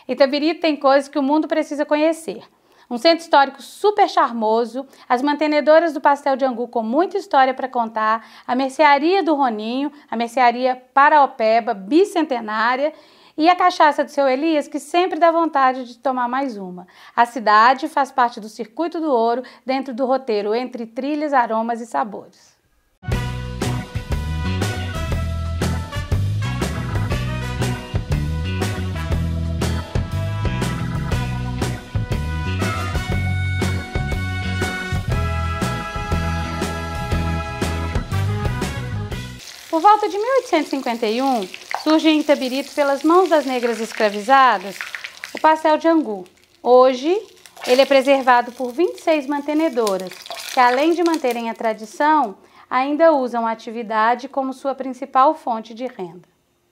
Itabirito tem coisas que o mundo precisa conhecer. Um centro histórico super charmoso, as mantenedoras do pastel de angu com muita história para contar, a mercearia do Roninho, a mercearia Paraopeba, bicentenária, e a cachaça do seu Elias, que sempre dá vontade de tomar mais uma. A cidade faz parte do Circuito do Ouro, dentro do roteiro Entre Trilhas, Aromas e Sabores. Por volta de 1851, surge em Itabirito, pelas mãos das negras escravizadas, o pastel de angu. Hoje, ele é preservado por 26 mantenedoras, que além de manterem a tradição, ainda usam a atividade como sua principal fonte de renda.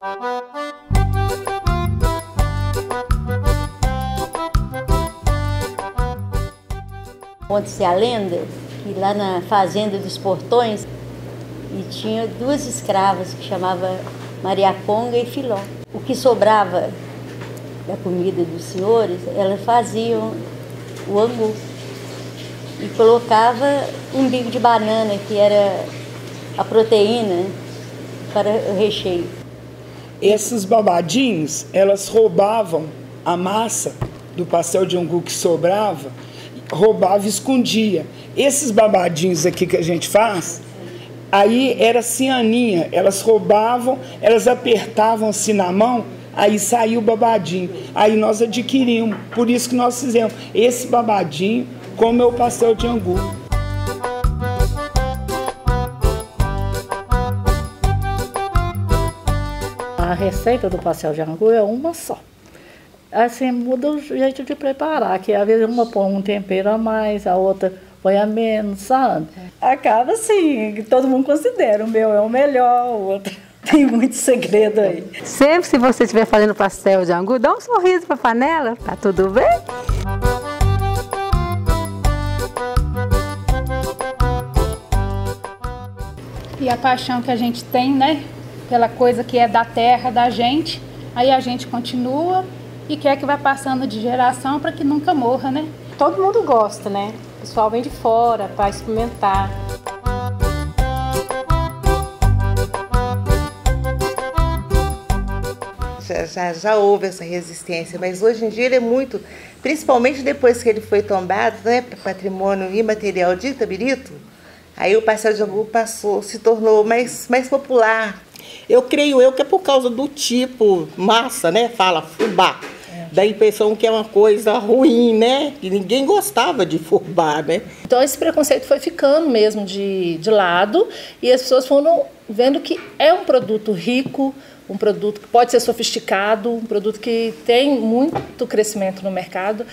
Conta-se a lenda que lá na fazenda dos Portões e tinha duas escravas que chamava Maria Conga e Filó. O que sobrava da comida dos senhores, elas faziam o angu e colocava um bico de banana, que era a proteína para o recheio. Esses babadinhos, elas roubavam a massa do pastel de angu que sobrava, roubava e escondia. Esses babadinhos aqui que a gente faz, aí era cianinha, elas roubavam, elas apertavam assim na mão, aí saiu o babadinho. Aí nós adquirimos, por isso que nós fizemos esse babadinho como é o pastel de angu. A receita do pastel de angu é uma só. Assim, muda o jeito de preparar, que às vezes uma põe um tempero a mais, a outra põe a menos, sabe? Acaba assim, que todo mundo considera, o meu é o melhor, o outro tem muito segredo aí. Sempre se você estiver fazendo pastel de angu, dá um sorriso para a panela, tá tudo bem? E a paixão que a gente tem, né, pela coisa que é da terra, da gente, aí a gente continua e quer que vá passando de geração para que nunca morra, né? Todo mundo gosta, né? O pessoal vem de fora para experimentar. Já houve essa resistência, mas hoje em dia ele é muito, principalmente depois que ele foi tombado, né, patrimônio imaterial de Itabirito, aí o pastel de angu se tornou mais popular. Eu creio que é por causa do tipo massa, né? Fala fubá. Dá a impressão que é uma coisa ruim, né? Que ninguém gostava de fubá, né? Então esse preconceito foi ficando mesmo de lado e as pessoas foram vendo que é um produto rico, um produto que pode ser sofisticado, um produto que tem muito crescimento no mercado.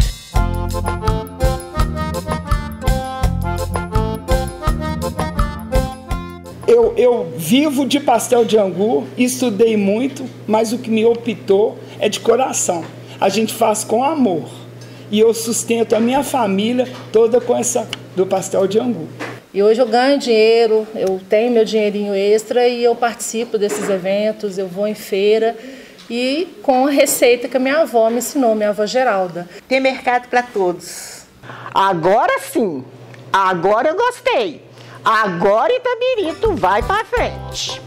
Eu vivo de pastel de angu, estudei muito, mas o que me optou é de coração. A gente faz com amor. E eu sustento a minha família toda com essa do pastel de angu. E hoje eu ganho dinheiro, eu tenho meu dinheirinho extra e eu participo desses eventos, eu vou em feira e com a receita que a minha avó me ensinou, minha avó Geralda. Tem mercado para todos. Agora sim, agora eu gostei. Agora Itabirito vai para frente.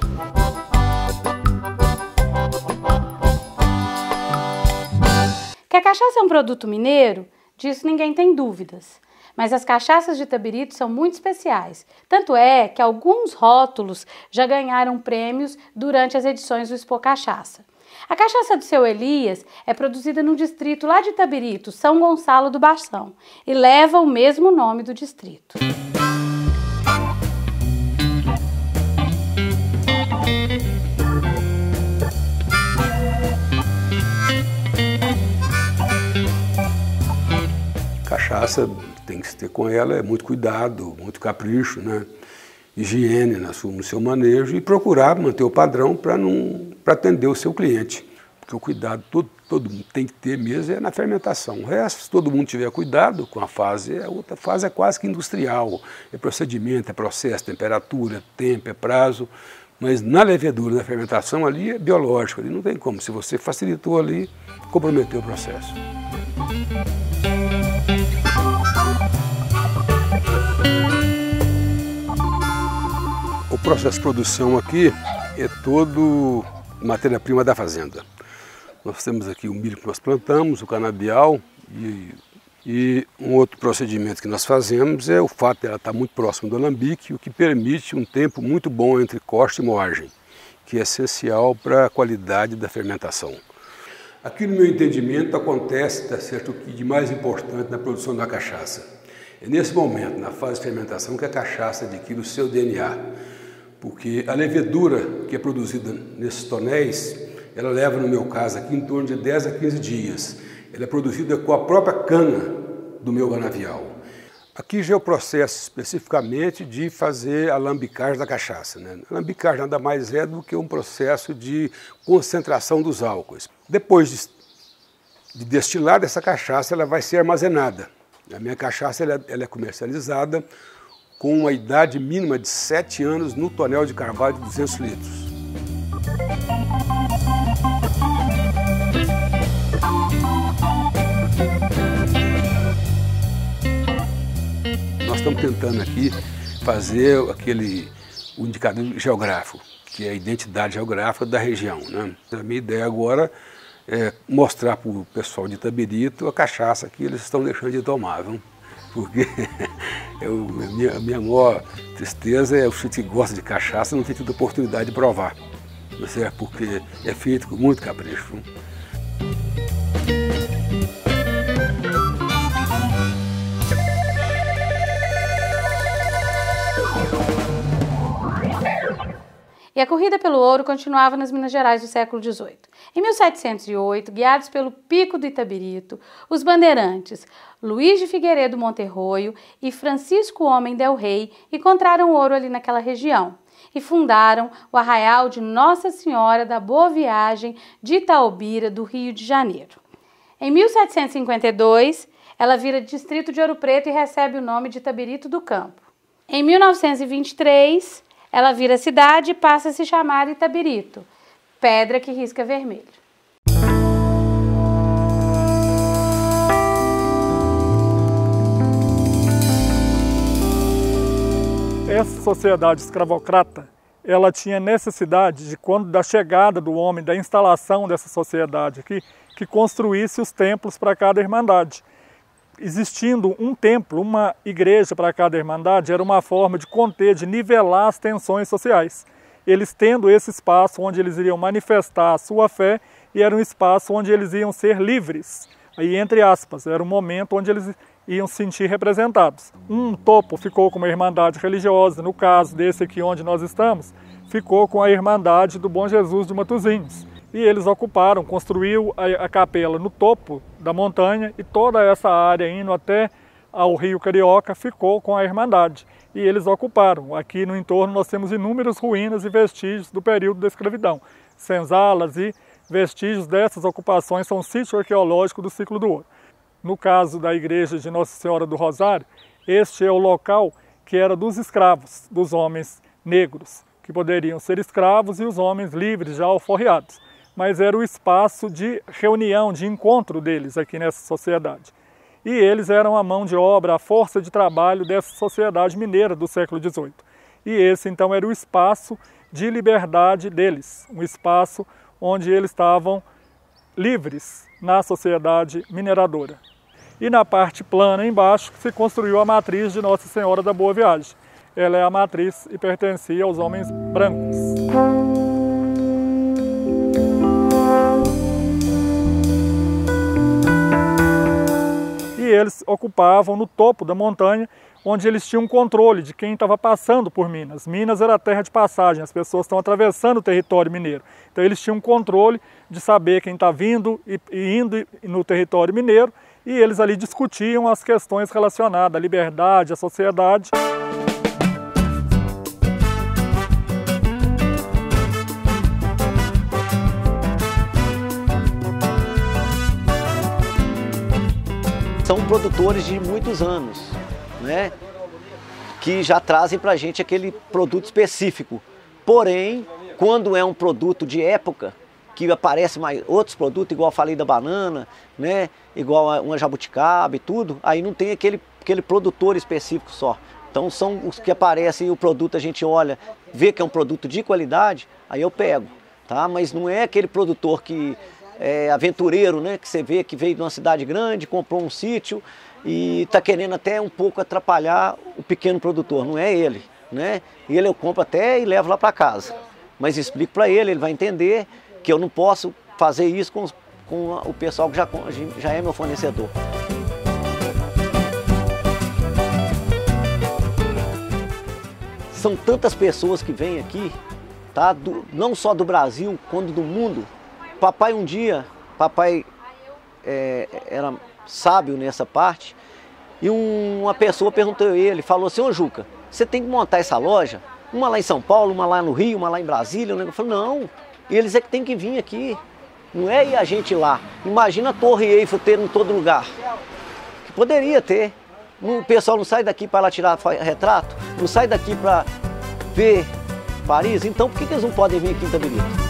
Que a cachaça é um produto mineiro, disso ninguém tem dúvidas. Mas as cachaças de Itabirito são muito especiais. Tanto é que alguns rótulos já ganharam prêmios durante as edições do Expo Cachaça. A cachaça do seu Elias é produzida no distrito lá de Itabirito, São Gonçalo do Baixão, e leva o mesmo nome do distrito. Cachaça tem que se ter com ela, é muito cuidado, muito capricho, né? Higiene no seu manejo e procurar manter o padrão para atender o seu cliente. Porque o cuidado todo mundo tem que ter mesmo é na fermentação. O resto, se todo mundo tiver cuidado com a fase, a outra fase é quase que industrial. É procedimento, é processo, temperatura, tempo, é prazo. Mas na levedura, na fermentação, ali é biológico, ali não tem como. Se você facilitou ali, comprometeu o processo. O processo de produção aqui é todo matéria-prima da fazenda. Nós temos aqui o milho que nós plantamos, o canabial e um outro procedimento que nós fazemos é o fato de ela estar muito próximo do alambique, o que permite um tempo muito bom entre corte e moagem, que é essencial para a qualidade da fermentação. Aqui no meu entendimento acontece, está certo, o que de mais importante na produção da cachaça. É nesse momento, na fase de fermentação, que a cachaça adquire o seu DNA, porque a levedura que é produzida nesses tonéis, ela leva, no meu caso aqui, em torno de 10 a 15 dias. Ela é produzida com a própria cana do meu canavial. Aqui já é o processo especificamente de fazer a alambicagem da cachaça, né? A alambicagem nada mais é do que um processo de concentração dos álcoois. Depois de destilada essa cachaça, ela vai ser armazenada. A minha cachaça ela é comercializada com uma idade mínima de 7 anos no tonel de carvalho de 200 litros. Nós estamos tentando aqui fazer o indicador geográfico, que é a identidade geográfica da região, né? A minha ideia agora é mostrar para o pessoal de Itabirito a cachaça que eles estão deixando de tomar, viu? Porque a minha maior tristeza é o que gosta de cachaça não ter tido oportunidade de provar, certo? Porque é feito com muito capricho. E a corrida pelo ouro continuava nas Minas Gerais do século XVIII. Em 1708, guiados pelo Pico do Itabirito, os bandeirantes Luiz de Figueiredo Monterroio e Francisco Homem del Rey encontraram ouro ali naquela região e fundaram o Arraial de Nossa Senhora da Boa Viagem de Itaobira, do Rio de Janeiro. Em 1752, ela vira distrito de Ouro Preto e recebe o nome de Itabirito do Campo. Em 1923, ela vira cidade e passa a se chamar Itabirito, pedra que risca vermelho. Essa sociedade escravocrata, ela tinha necessidade de, quando da chegada do homem, da instalação dessa sociedade aqui, que construísse os templos para cada irmandade. Existindo um templo, uma igreja para cada irmandade, era uma forma de conter, de nivelar as tensões sociais. Eles tendo esse espaço onde eles iriam manifestar a sua fé e era um espaço onde eles iam ser livres. Aí, entre aspas, era um momento onde eles iam se sentir representados. Um topo ficou com uma irmandade religiosa, no caso desse aqui onde nós estamos, ficou com a Irmandade do Bom Jesus de Matozinhos. E eles ocuparam, construiu a capela no topo da montanha e toda essa área indo até ao Rio Carioca ficou com a Irmandade. E eles ocuparam. Aqui no entorno nós temos inúmeras ruínas e vestígios do período da escravidão. Senzalas e vestígios dessas ocupações são sítio arqueológico do Ciclo do Ouro. No caso da igreja de Nossa Senhora do Rosário, este é o local que era dos escravos, dos homens negros, que poderiam ser escravos e os homens livres já alforreados. Mas era o espaço de reunião, de encontro deles aqui nessa sociedade. E eles eram a mão de obra, a força de trabalho dessa sociedade mineira do século XVIII. E esse, então, era o espaço de liberdade deles, um espaço onde eles estavam livres na sociedade mineradora. E na parte plana, embaixo, se construiu a matriz de Nossa Senhora da Boa Viagem. Ela é a matriz e pertencia aos homens brancos. E eles ocupavam no topo da montanha, onde eles tinham controle de quem estava passando por Minas. Minas era a terra de passagem, as pessoas estão atravessando o território mineiro. Então eles tinham controle de saber quem está vindo e indo no território mineiro, e eles ali discutiam as questões relacionadas à liberdade, à sociedade. São produtores de muitos anos, né? Que já trazem para a gente aquele produto específico. Porém, quando é um produto de época, que aparece mais outros produtos, igual eu falei da banana, né? Igual uma jabuticaba e tudo, aí não tem aquele produtor específico só. Então são os que aparecem e o produto a gente olha, vê que é um produto de qualidade, aí eu pego, tá? Mas não é aquele produtor que é aventureiro, né? Que você vê que veio de uma cidade grande, comprou um sítio e está querendo até um pouco atrapalhar o pequeno produtor, não é ele, né? Ele eu compro até e levo lá para casa, mas explico para ele, ele vai entender que eu não posso fazer isso com o pessoal que já é meu fornecedor. São tantas pessoas que vêm aqui, tá? Não só do Brasil, quanto do mundo. Papai era sábio nessa parte, e uma pessoa perguntou a ele, falou assim: ô Juca, você tem que montar essa loja, uma lá em São Paulo, uma lá no Rio, uma lá em Brasília. Eu falei: não, eles é que tem que vir aqui, não é ir a gente lá. Imagina a Torre Eiffel ter em todo lugar, que poderia ter. O pessoal não sai daqui para lá tirar retrato, não sai daqui para ver Paris, então por que eles não podem vir aqui em Itabirito?